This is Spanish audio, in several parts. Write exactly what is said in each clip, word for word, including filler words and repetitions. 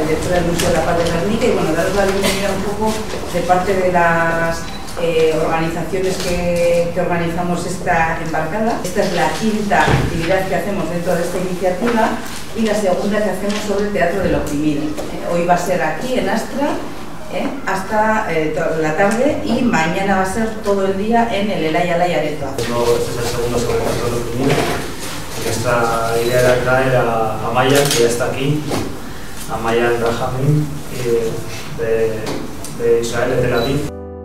directora del Museo de la Paz de Gernika, y bueno, daros la bienvenida un poco de parte de las eh, organizaciones que, que organizamos esta embarcada. Esta es la quinta actividad que hacemos dentro de esta iniciativa y la segunda que hacemos sobre el teatro del oprimido. Eh, hoy va a ser aquí en Astra eh, hasta eh, toda la tarde, y mañana va a ser todo el día en el Elaya Laya Areto. Este es el segundo sobre el teatro del oprimido. Esta idea era traer a Amaya, que ya está aquí, Amaya Rahami, de, de Israel, de Tel Aviv.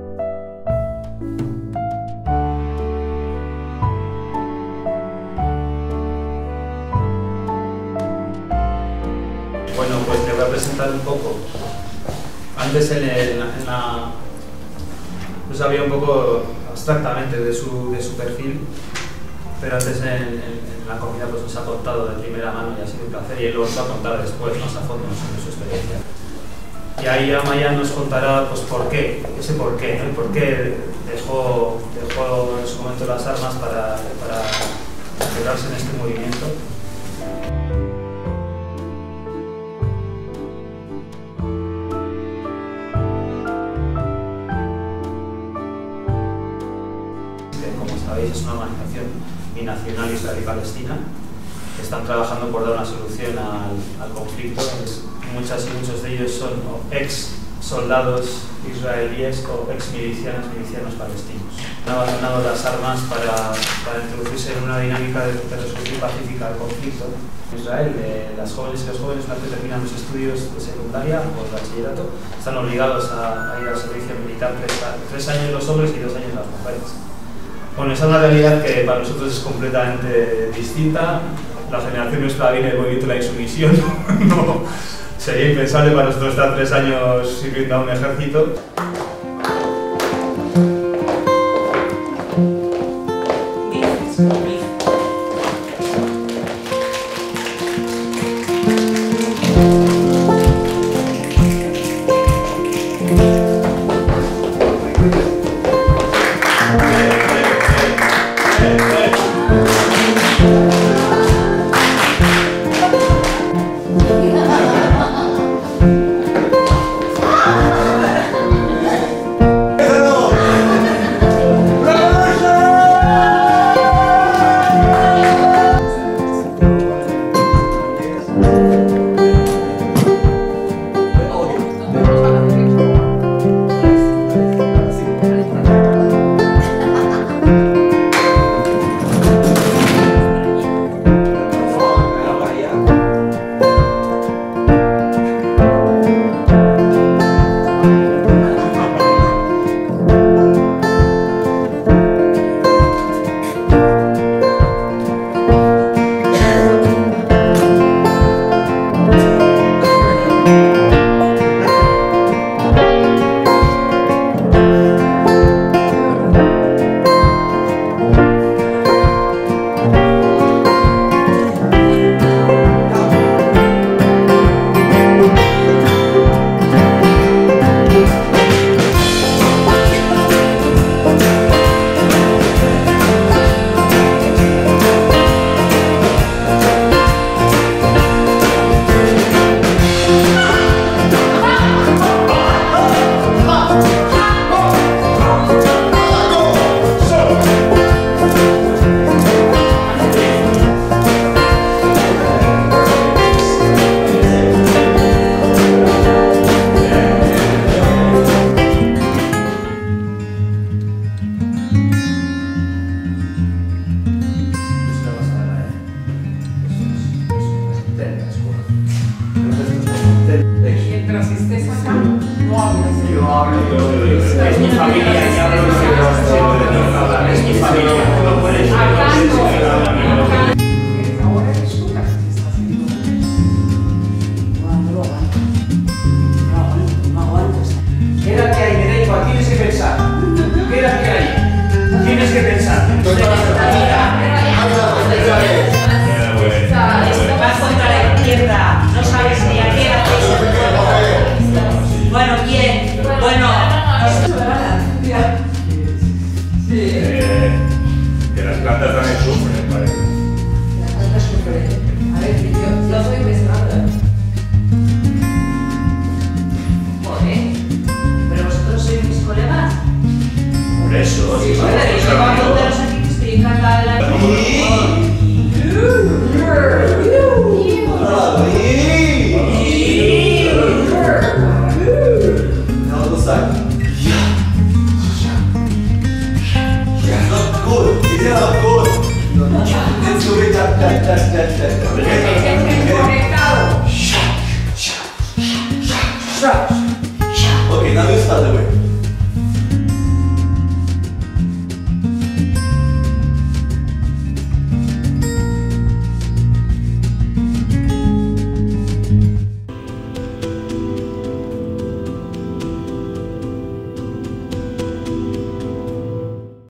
Bueno, pues te voy a presentar un poco. Antes en, el, en la... pues había un poco abstractamente de su, de su perfil, pero antes en, en, en la comida pues nos ha contado de primera mano y ha sido un placer, y él lo va a contar después más a fondo sobre su experiencia. Y ahí Amaya nos contará pues por qué, ese por qué, ¿no? El por qué dejó, dejó en su momento las armas para, para integrarse en este movimiento. Es una organización binacional israelí-palestina que están trabajando por dar una solución al, al conflicto. Muchas y muchos de ellos son ex soldados israelíes o ex milicianos, milicianos palestinos. Han abandonado las armas para, para introducirse en una dinámica de, de resolución pacífica del conflicto. En Israel, eh, las jóvenes y los jóvenes, una vez que terminan los estudios de secundaria o de bachillerato, están obligados a, a ir al servicio militar tres, tres años los hombres y dos años las mujeres. Bueno, esa es una realidad que para nosotros es completamente distinta. La generación nuestra viene del movimiento de la insumisión. No, sería impensable para nosotros estar tres años sirviendo a un ejército. Es mi familia, y hablo de es mi familia.